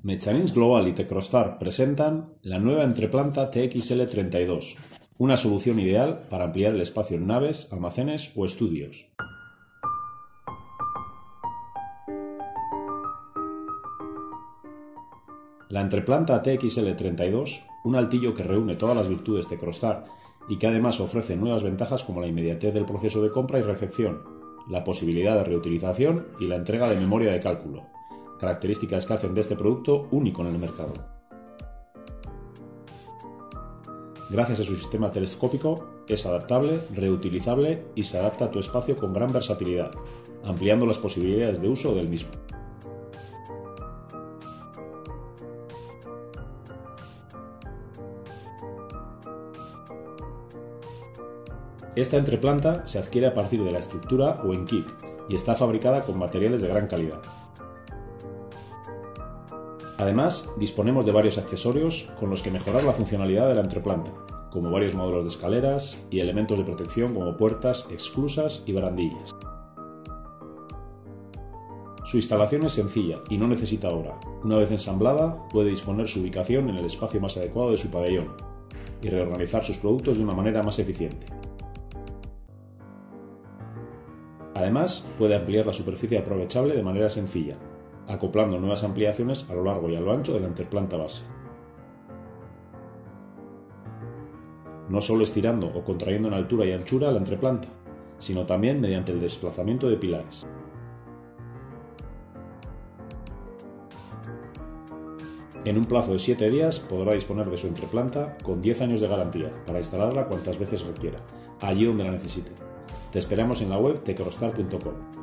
Mechanins Global y Tecrostar presentan la nueva entreplanta TXL32, una solución ideal para ampliar el espacio en naves, almacenes o estudios. La entreplanta TXL32, un altillo que reúne todas las virtudes Tecrostar y que además ofrece nuevas ventajas como la inmediatez del proceso de compra y recepción, la posibilidad de reutilización y la entrega de memoria de cálculo, características que hacen de este producto único en el mercado. Gracias a su sistema telescópico, es adaptable, reutilizable y se adapta a tu espacio con gran versatilidad, ampliando las posibilidades de uso del mismo. Esta entreplanta se adquiere a partir de la estructura o en kit y está fabricada con materiales de gran calidad. Además, disponemos de varios accesorios con los que mejorar la funcionalidad de la entreplanta, como varios módulos de escaleras y elementos de protección como puertas, esclusas y barandillas. Su instalación es sencilla y no necesita obra. Una vez ensamblada, puede disponer su ubicación en el espacio más adecuado de su pabellón y reorganizar sus productos de una manera más eficiente. Además, puede ampliar la superficie aprovechable de manera sencilla, acoplando nuevas ampliaciones a lo largo y a lo ancho de la entreplanta base. No solo estirando o contrayendo en altura y anchura la entreplanta, sino también mediante el desplazamiento de pilares. En un plazo de 7 días podrá disponer de su entreplanta con 10 años de garantía para instalarla cuantas veces requiera, allí donde la necesite. Te esperamos en la web tecrostar.com.